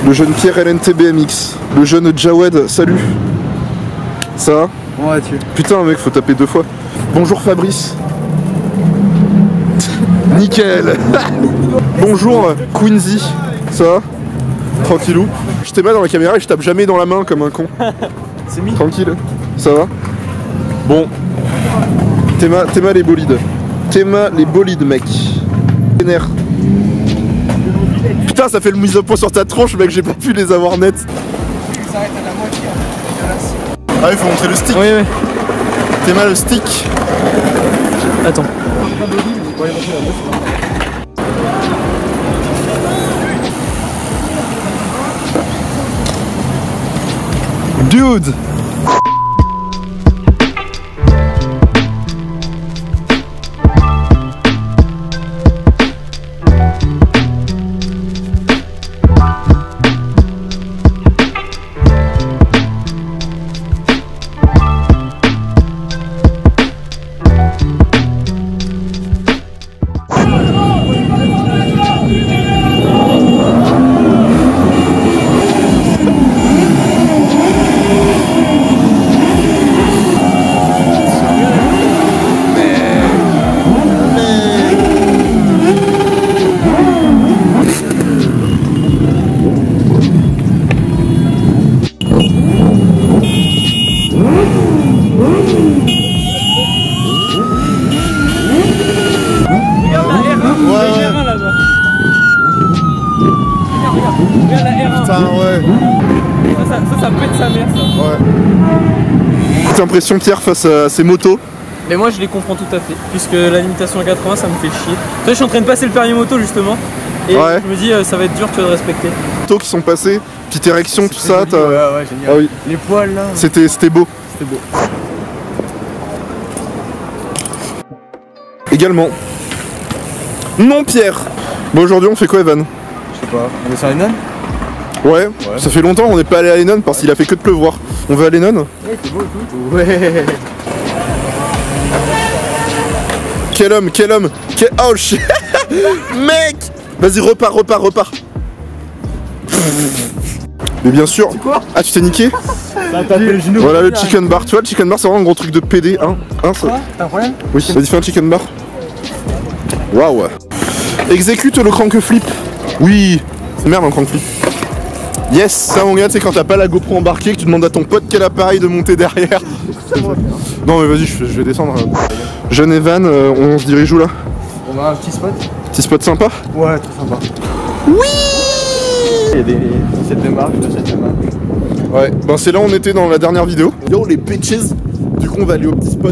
Le jeune Pierre LNT BMX. Le jeune Jawed, salut. Ça va? Comment vas-tu? Putain mec, faut taper 2 fois. Bonjour Fabrice. Nickel. Bonjour Quincy. Ça va? Tranquillou. Je t'ai mal dans la caméra et je tape jamais dans la main comme un con. C'est mis. Tranquille. Ça va? Bon. Théma les bolides. Théma les bolides mec. Vénère. Putain ça fait le mise au point sur ta tronche mec, j'ai pas pu les avoir nets. Ça s'arrête à la moitié. Ah il faut montrer le stick. Oui oui. Théma le stick. Attends. Dude. Ça pète sa mère ça. Ouais. Petite impression Pierre face à ces motos. Mais moi je les comprends tout à fait, puisque la limitation à 80 ça me fait chier. Toi je suis en train de passer le permis moto justement, et ouais. Je me dis ça va être dur tu vas de respecter. Les motos qui sont passées, petite érection, tout ça. Ouais ouais génial. Ah oui. Les poils là. C'était beau. C'était beau. Également. Non Pierre. Bon aujourd'hui on fait quoi Evan? Je sais pas, on va sur Lennon? Ouais, ça fait longtemps qu'on n'est pas allé à Lennon parce qu'il a fait que de pleuvoir. On va à Lennon? Ouais c'est beau et tout. Ouais. Quel homme, quel homme, oh shit. Mec. Vas-y repars. Mais bien sûr. Quoi? Ah tu t'es niqué? T'as tapé le genou. Voilà le chicken bar, tu vois le chicken bar c'est vraiment un gros truc de PD, hein, ça... T'as un problème? Oui, vas-y fais un chicken bar. Waouh. Exécute le crank flip. Oui. C'est merde un crank flip. Yes, ça mon gars, c'est quand t'as pas la GoPro embarquée, que tu demandes à ton pote quel appareil de monter derrière. Non mais vas-y, je vais descendre. Jeune Evan, on se dirige où là? On a un petit spot. Petit spot sympa? Ouais, très sympa. Oui. Il y a des sets de marque, de sets de marque. Ouais, ben c'est là où on était dans la dernière vidéo. Yo les bitches. Du coup on va aller au petit spot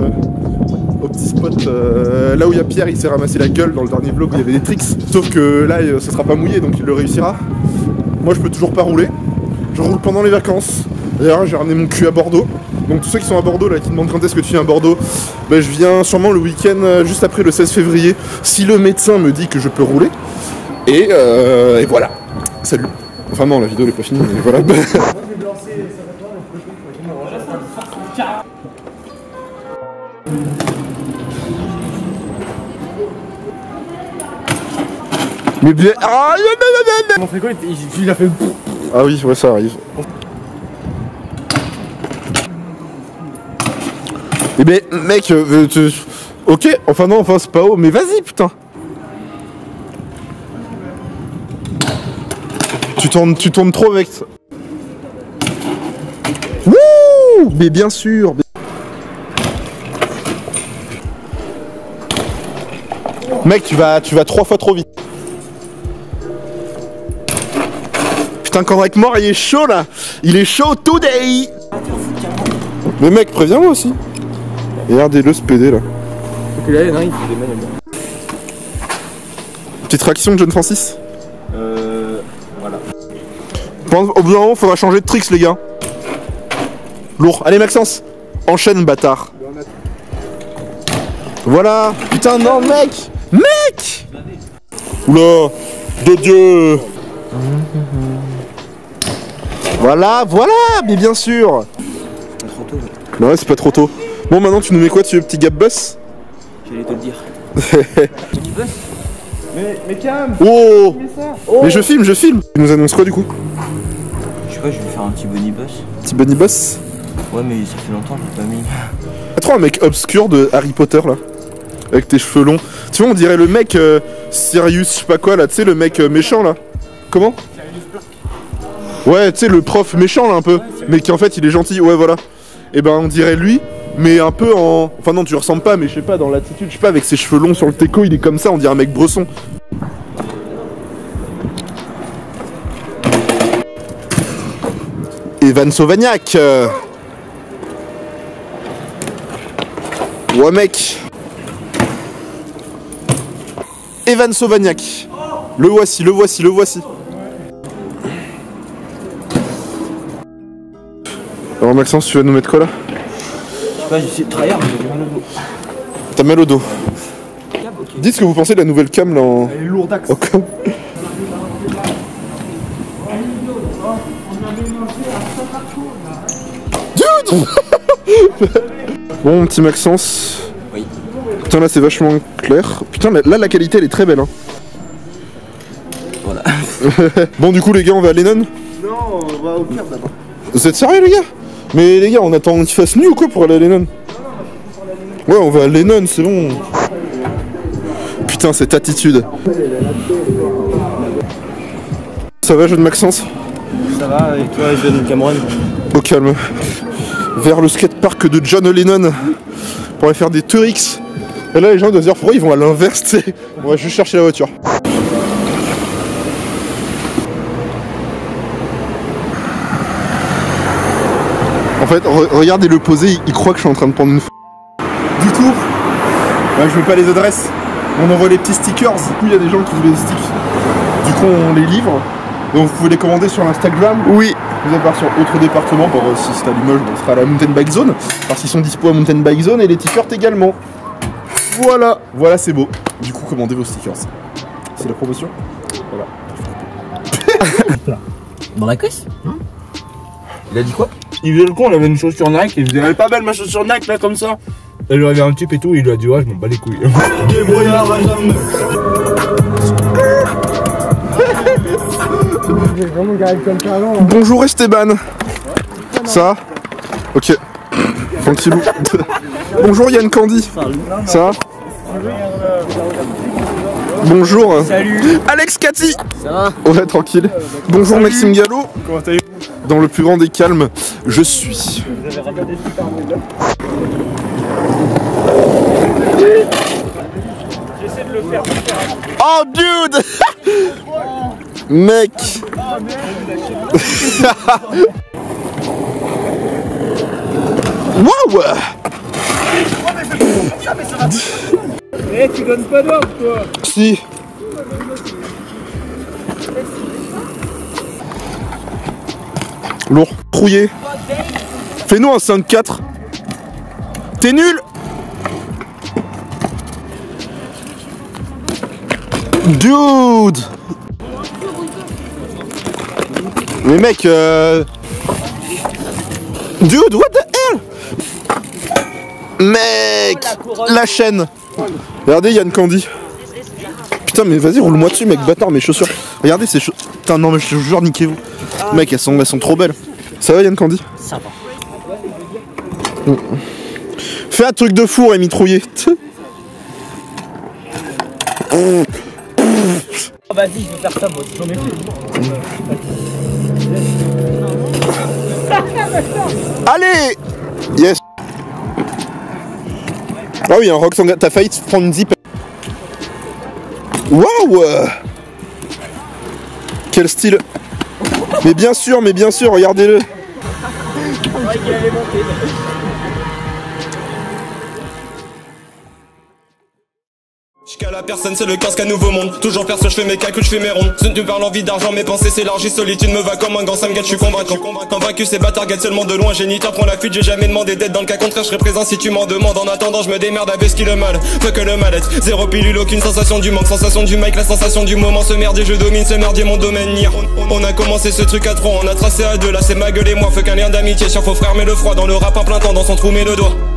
là où il y a Pierre, il s'est ramassé la gueule dans le dernier vlog où il y avait des tricks. Sauf que là ce sera pas mouillé donc il le réussira. Moi je peux toujours pas rouler. Je roule pendant les vacances. D'ailleurs j'ai ramené mon cul à Bordeaux. Donc tous ceux qui sont à Bordeaux là qui demandent quand est-ce que tu viens à Bordeaux, ben, je viens sûrement le week-end juste après le 16 février si le médecin me dit que je peux rouler. Et voilà. Salut. Enfin non la vidéo n'est pas finie mais voilà. Mais bien. Ah, Mon frigo il a fait. ah oui, ouais, ça arrive. Eh ben, mec, ok, enfin non, enfin c'est pas haut, mais vas-y, putain. Tu tournes trop, mec. Wouh. Mais bien sûr. Mec, tu vas 3 fois trop vite. Putain, Kendrick Lamar, il est chaud là. Il est chaud today. Mais mec, préviens-moi aussi. Regardez-le ce PD là. Donc là, non, il fait des manuels. Petite réaction de John Francis. Voilà. Au bout d'un moment, faudra changer de tricks, les gars. Lourd. Allez, Maxence. Enchaîne, bâtard. Voilà. Putain, non, mec. Mec. Oula. De Dieu. Voilà, mais bien sûr. C'est trop tôt. Bah ouais, c'est pas trop tôt. Bon, maintenant, tu nous mets quoi dessus, petit Gap Bus? J'allais te le dire. Mais calme. Oh, Oh. mais je filme. Il nous annonce quoi du coup? Je sais pas, je vais faire un petit bunny boss. Petit bunny boss? Ouais, mais ça fait longtemps que je l'ai pas mis. Trop un mec obscur de Harry Potter là. Avec tes cheveux longs. Tu vois, on dirait le mec Sirius, je sais pas quoi là, tu sais, le mec méchant là. Comment? Ouais, tu sais, le prof méchant là un peu. Mais qui en fait il est gentil, ouais, voilà. Et ben on dirait lui, mais un peu en. Enfin, non, tu lui ressembles pas, mais je sais pas, dans l'attitude, je sais pas, avec ses cheveux longs sur le teco, il est comme ça, on dirait un mec Bresson. Evan Sauvagnac. Ouais mec. Evan Sauvagnac. Le voici. Alors Maxence, tu vas nous mettre quoi là? Je sais pas, j'essaie de tryhard, mais j'ai mal au dos. T'as mal au dos. Dites ce que vous pensez de la nouvelle cam là en... Elle est lourde d'axe. Dude. Bon mon petit Maxence. Oui. Putain là c'est vachement clair. Putain là la qualité elle est très belle hein. Voilà. Bon du coup les gars on va à Lennon? Non, on va au pire d'abord. Vous êtes sérieux les gars? Mais les gars on attend qu'il fasse nuit ou quoi pour aller à Lennon? Ouais on va à Lennon c'est bon. Putain cette attitude. Ça va jeune Maxence? Ça va, et toi jeune Cameron? Au calme. Vers le skatepark de John Lennon pour aller faire des Turix. Et là les gens doivent se dire pourquoi ils vont à l'inverse, tu sais. On va juste chercher la voiture. En fait, regardez-le poser, il croit que je suis en train de prendre une Du coup, bah, je veux pas les adresses. On envoie les petits stickers. Du coup, il y a des gens qui veulent des sticks. Du coup, on les livre. Donc, vous pouvez les commander sur Instagram. Oui. Vous allez sur autre département. Bon, si c'est à Limoges, on sera à la Mountain Bike Zone. Parce qu'ils sont dispo à Mountain Bike Zone et les t-shirts également. Voilà. Voilà, c'est beau. Du coup, commandez vos stickers. C'est la promotion. Voilà. Dans la cuisse? Il a dit quoi? Il faisait le con, il avait une chaussure Nike, il faisait elle est pas belle ma chaussure Nike là comme ça. Elle lui avait un type et tout, il lui a dit ouais je m'en bats les couilles. Bonjour Esteban. Ça va? Ok. Tranquillou. Bonjour Yann Candy. Ça va? Bonjour. Salut. Alex Cathy. Ça va? Ouais, tranquille. Bonjour Maxime Gallo. Comment allez-vous? Dans le plus grand des calmes, je suis. J'essaie de le faire. Oh dude. Mec. Waouh. Eh, tu donnes pas d'ordre, toi. Si. Lourd, trouillé. Fais-nous un 5-4. T'es nul. Dude. Mais mec, dude, what the hell? Mec, la chaîne. Regardez Yann Candy. Putain mais vas-y roule-moi dessus mec, bâtard mes chaussures. Regardez ces chaussures. Putain non mais je te jure niquez-vous. Mec elles sont trop belles. Ça va Yann Candy? Ça va. Fais un truc de fou Rémi Trouillé. Oh, vas-y, je vais faire ça moi, j'en ai plus. Allez. Yes. Ah oui un rock sanguin, t'as failli te prendre une zip. Waouh. Quel style. Mais bien sûr, regardez-le. Jusqu'à la personne, c'est le casque à nouveau monde. Toujours perso, je fais mes calculs, je fais mes rondes. Ce ne tu parles envie d'argent, mes pensées s'élargissent. Solitude me va comme un gant, ça me gâte, je suis convaincant. Convaincu, ces bâtards guettent seulement de loin. Géniteur prend la fuite, j'ai jamais demandé d'aide. Dans le cas contraire, je serai présent si tu m'en demandes. En attendant, je me démerde avec ce qui le mal. Faut que le mal-être, zéro pilule, aucune sensation du manque. Sensation du mic, la sensation du moment. Ce merdier, je domine, ce merdier, mon domaine. On a commencé ce truc à 3, on a tracé à 2. Là, c'est ma gueule et moi. Faut qu'un lien d'amitié, sur faux frère, mais le froid. Dans le rap, en plein temps, dans son trou, met le doigt.